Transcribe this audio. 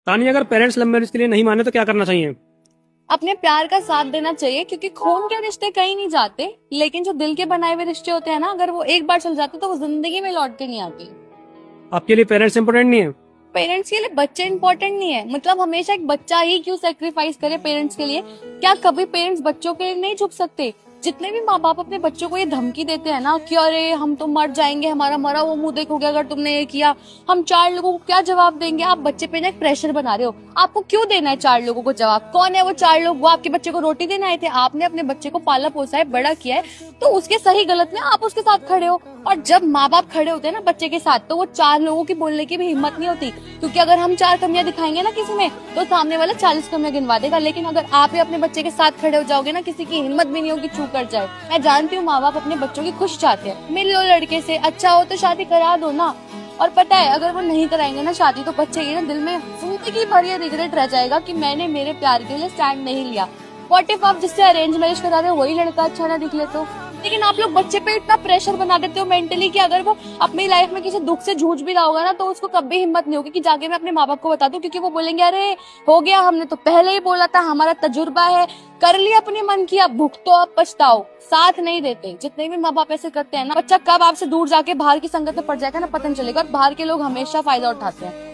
तानी, अगर parents love marriage के लिए नहीं माने तो क्या करना चाहिए? अपने प्यार का साथ देना चाहिए, क्योंकि खून के रिश्ते कहीं नहीं जाते, लेकिन जो दिल के बनाए हुए रिश्ते होते हैं ना, अगर वो एक बार चल जाते तो वो जिंदगी में लौट के नहीं आती। आपके लिए पेरेंट्स इंपोर्टेंट नहीं है? पेरेंट्स के लिए बच्चे इंपॉर्टेंट नहीं है, मतलब हमेशा एक बच्चा ही क्यों सेक्रीफाइस करे पेरेंट्स के लिए? क्या कभी पेरेंट्स बच्चों के लिए नहीं झुक सकते? जितने भी माँ बाप अपने बच्चों को ये धमकी देते हैं ना कि अरे हम तो मर जाएंगे, हमारा मरा वो मुंह देखोगे अगर तुमने ये किया, हम चार लोगों को क्या जवाब देंगे, आप बच्चे पे ना एक प्रेशर बना रहे हो। आपको क्यों देना है चार लोगों को जवाब? कौन है वो चार लोग? वो आपके बच्चे को रोटी देने आए थे? आपने अपने बच्चे को पाला पोसा है, बड़ा किया है, तो उसके सही गलत में आप उसके साथ खड़े हो। और जब माँ बाप खड़े होते हैं ना बच्चे के साथ, तो वो चार लोगों की बोलने की भी हिम्मत नहीं होती, क्योंकि अगर हम चार कमियां दिखाएंगे ना किसी में, तो सामने वाला 40 कमियां गिनवा देगा। लेकिन अगर आप ही अपने बच्चे के साथ खड़े हो जाओगे ना, किसी की हिम्मत भी नहीं होगी चू कर जाए। मैं जानती हूँ माँ बाप अपने बच्चों की खुश चाहते हैं, मिल लो लड़के से, अच्छा हो तो शादी करा दो ना। और पता है, अगर वो नहीं कराएंगे ना शादी, तो बच्चे के ना दिल में जिंदगी भर ये रिग्रेट रह जाएगा कि मैंने मेरे प्यार के लिए स्टैंड नहीं लिया। व्हाट इफ आप जिससे अरेंज मैरिज करा रहे हो वही लड़का अच्छा ना दिखले तो? लेकिन आप लोग बच्चे पे इतना प्रेशर बना देते हो मेंटली, कि अगर वो अपनी लाइफ में किसी दुख से जूझ भी रहा होगा ना, तो उसको कभी हिम्मत नहीं होगी कि जाके मैं अपने माँ बाप को बता दूं, क्योंकि वो बोलेंगे अरे हो गया, हमने तो पहले ही बोला था, हमारा तजुर्बा है, कर लिया अपने मन की, अब भुगतो अब पछताओ। साथ नहीं देते। जितने भी माँ बाप ऐसे करते हैं ना, बच्चा कब आपसे दूर जाके बाहर की संगत में पड़ जाएगा ना पता नहीं चलेगा, और बाहर के लोग हमेशा फायदा उठाते हैं।